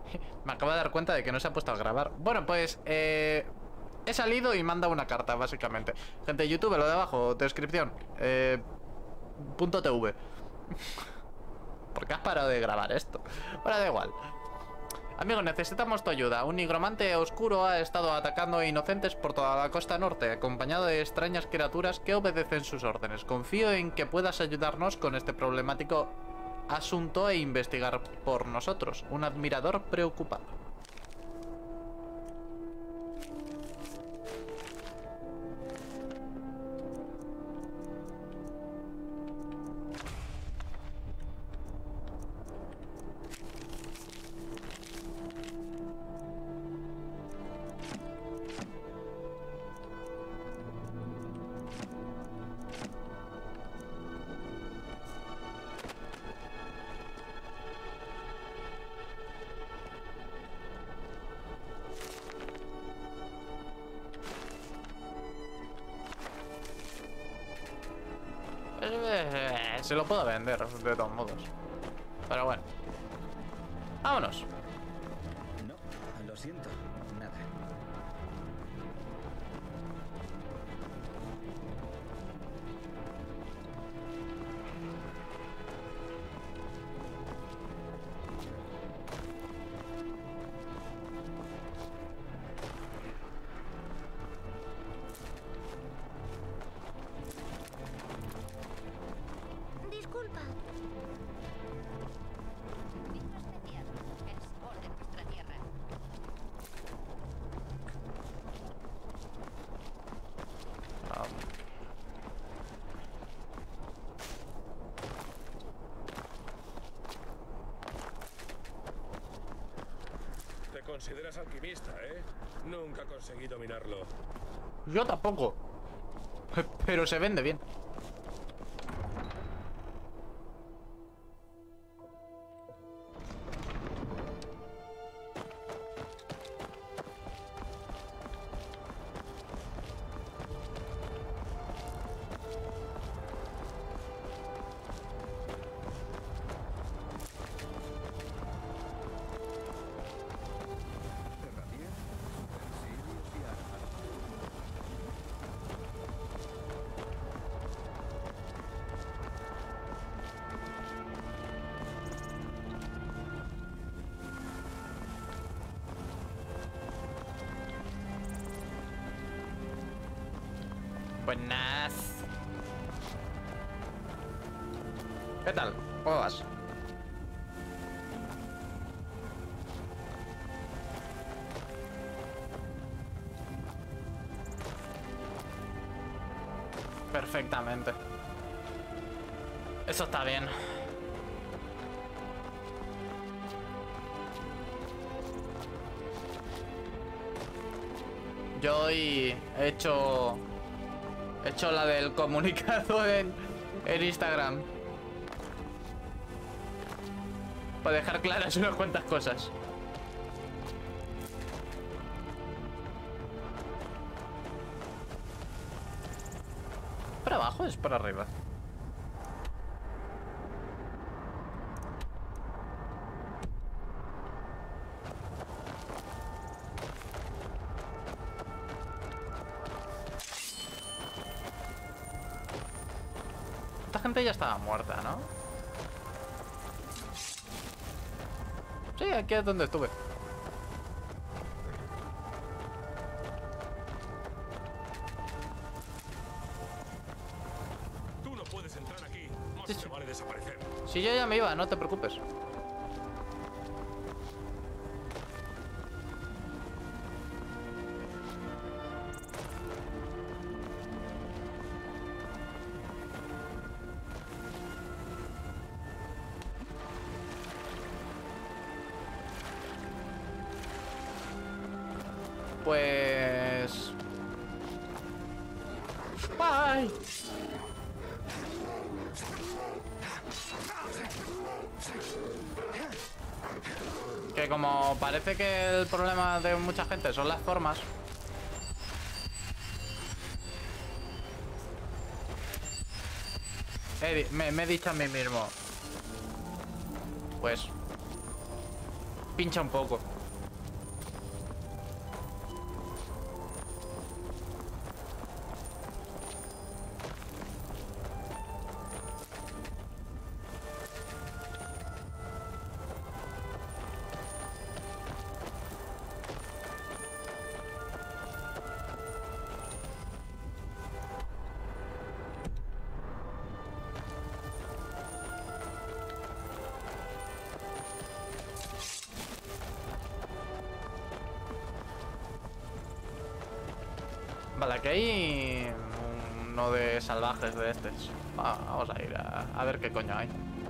Me acabo de dar cuenta de que no se ha puesto a grabar. Bueno, pues he salido y manda una carta, básicamente. Gente de YouTube, lo de abajo, descripción. .tv. ¿Por qué has parado de grabar esto? Bueno, da igual. Amigos, necesitamos tu ayuda. Un nigromante oscuro ha estado atacando a inocentes por toda la costa norte, acompañado de extrañas criaturas que obedecen sus órdenes. Confío en que puedas ayudarnos con este problemático asunto e investigar por nosotros. Un admirador preocupado. Se lo puedo vender, de todos modos. Pero bueno. Vámonos. No, lo siento. Nada. Disculpa. Micro especial. El sabor de nuestra tierra. Te consideras alquimista, ¿eh? Nunca conseguí dominarlo. Yo tampoco. Pero se vende bien. Buenas. ¿Qué tal? ¿Cómo vas? Perfectamente. Eso está bien. Yo hoy he hecho la del comunicado en Instagram. Para dejar claras unas cuantas cosas. ¿Para abajo o es para arriba? Esta gente ya estaba muerta, ¿no? Sí, aquí es donde estuve. Tú no puedes entrar aquí. Más Sí, te sí. vale desaparecer. Si yo ya me iba, no te preocupes. Pues... ¡Bye! Que como parece que el problema de mucha gente son las formas. Me he dicho a mí mismo. Pues... pincha un poco. Vale, aquí hay uno de salvajes de estos. Vamos a ir a ver qué coño hay.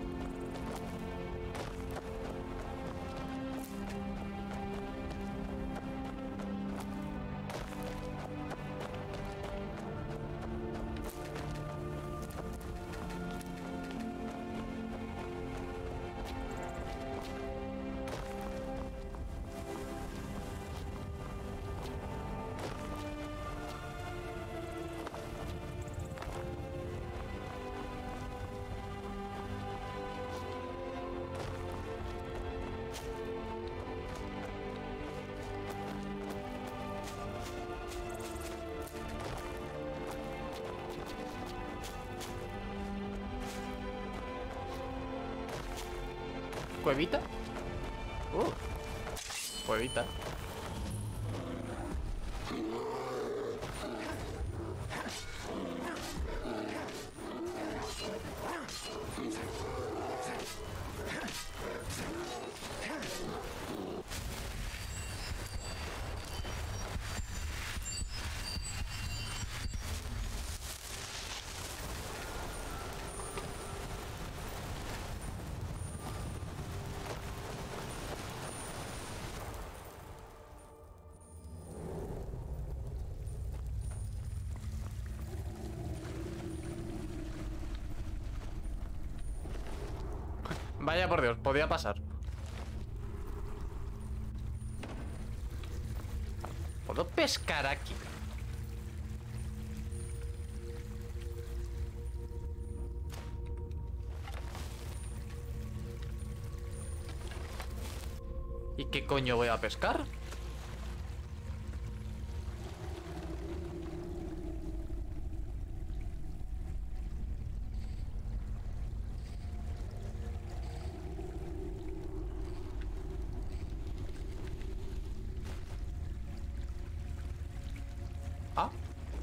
¿Cuevita? Cuevita. Vaya por Dios, podía pasar. ¿Puedo pescar aquí? ¿Y qué coño voy a pescar? Ah.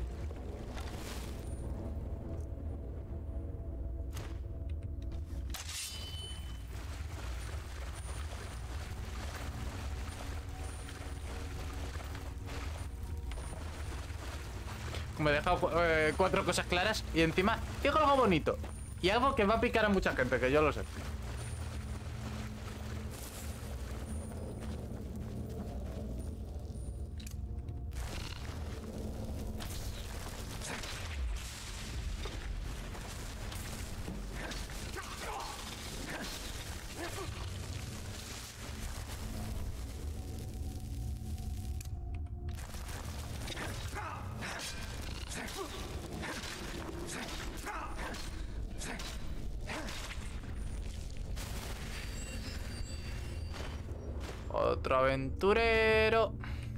Me he dejado 4 cosas claras y encima digo algo bonito. Y algo que va a picar a mucha gente, que yo lo sé. Otro aventurero.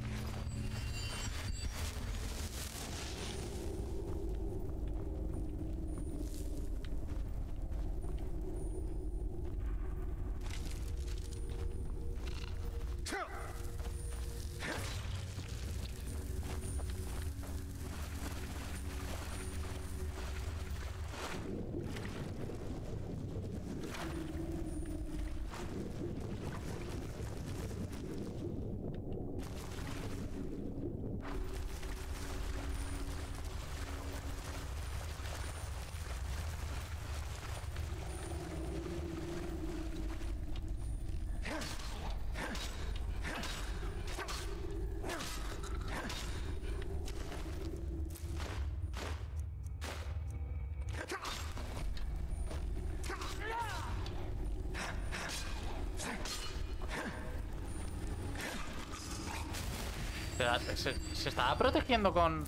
Espérate, se estaba protegiendo con...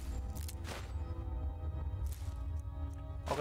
Ok.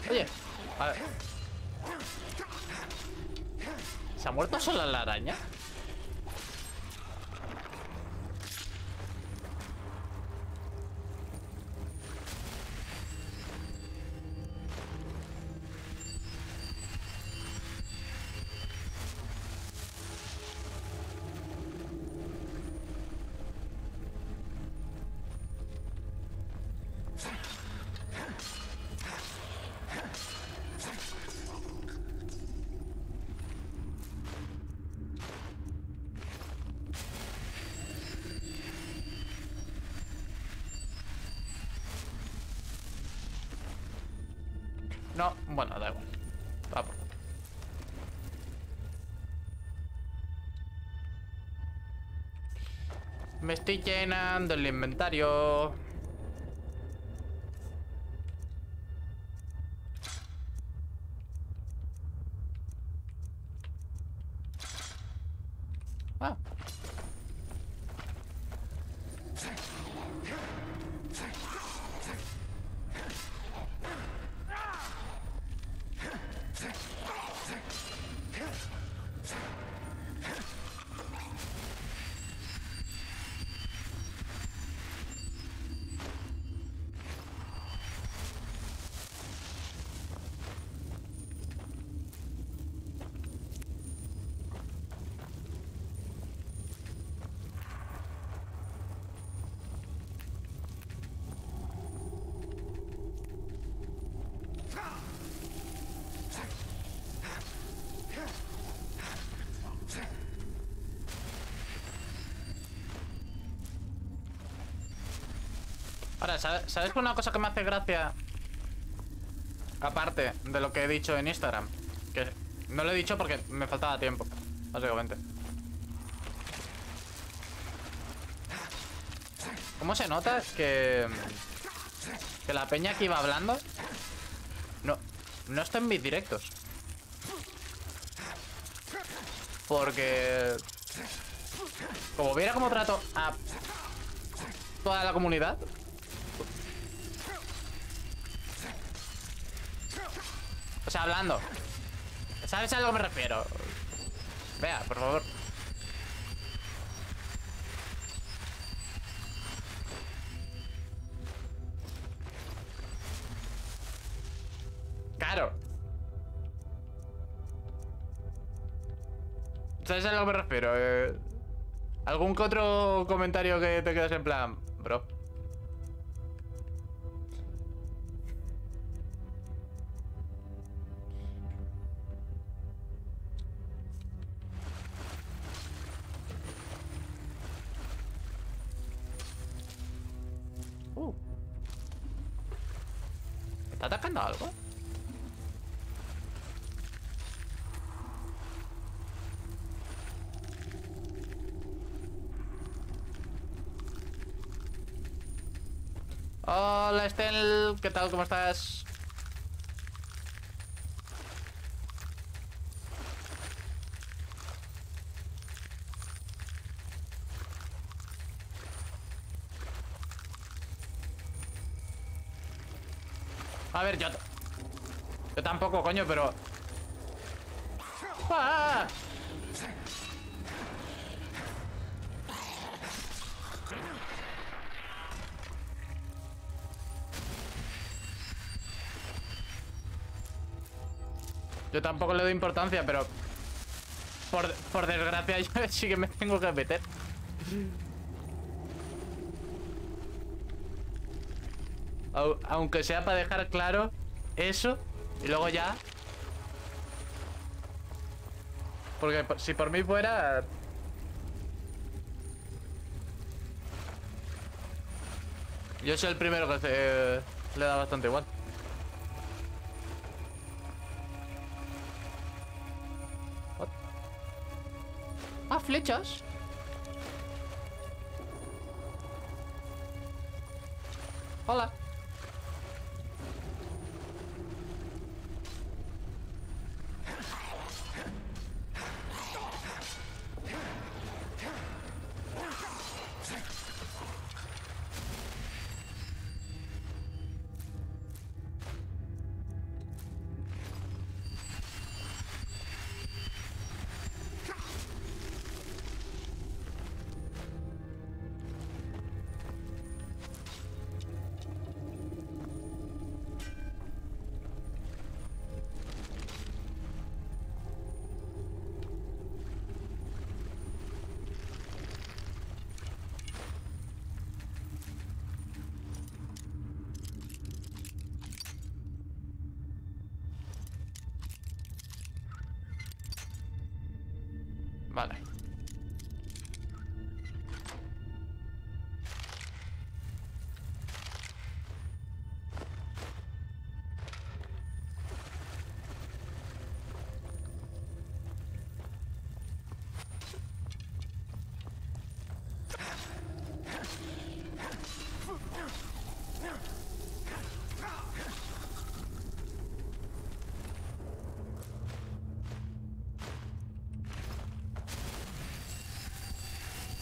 Oye, a ver. ¿Se ha muerto sola la araña? No, bueno, da igual. Vamos. Me estoy llenando el inventario. Ah. Ahora, ¿sabes una cosa que me hace gracia? Aparte de lo que he dicho en Instagram. Que no lo he dicho porque me faltaba tiempo, básicamente. ¿Cómo se nota que la peña que iba hablando no está en mis directos? Porque como viera cómo trato a toda la comunidad. O sea, hablando. ¿Sabes a lo que me refiero? Vea, por favor. Claro. ¿Sabes a lo que me refiero? ¿Algún que otro comentario que te quedes en plan, bro? ¿Está atacando algo? Hola, Estel, ¿qué tal? ¿Cómo estás? A ver, yo tampoco, coño, pero... ¡Ah! Yo tampoco le doy importancia, pero... Por desgracia, yo sí que me tengo que meter. Aunque sea para dejar claro eso. Y luego ya... Porque si por mí fuera... Yo soy el primero que le da bastante igual. What? Ah, flechas. Hola.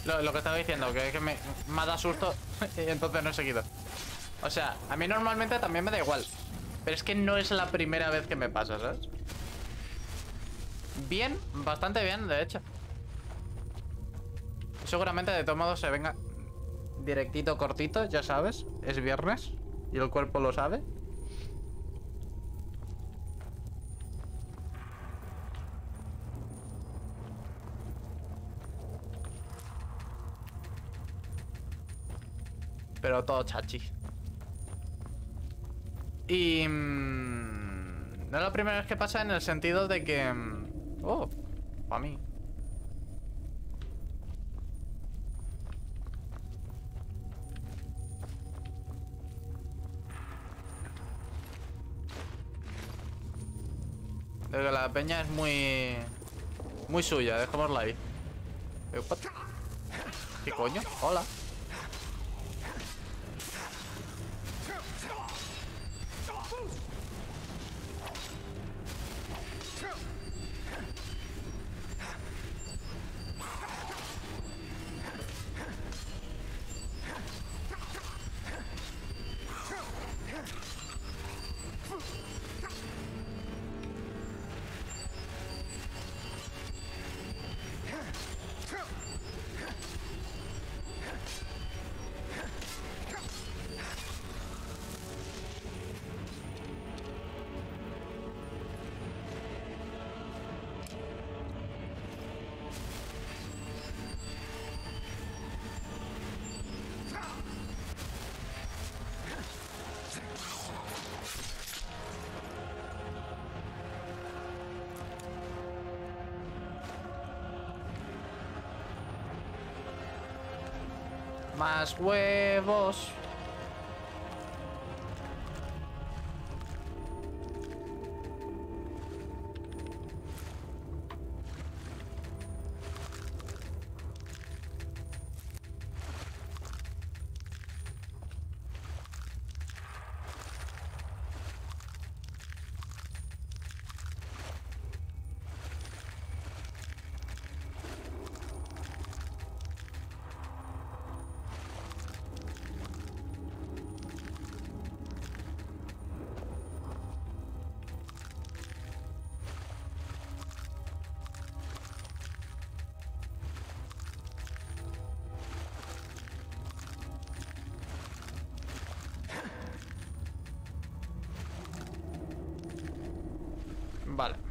Lo que estaba diciendo, que me ha dado susto y entonces no he seguido. O sea, a mí normalmente también me da igual. Pero es que no es la primera vez que me pasa, ¿sabes? Bien, bastante bien, de hecho. Seguramente de todos modos se venga directito, cortito, ya sabes. Es viernes y el cuerpo lo sabe. Pero todo chachi. Y... no es la primera vez que pasa en el sentido de que... oh, para mí. De que la peña es muy... muy suya, dejémosla ahí. ¿Qué coño? Hola. Más huevos. Vale.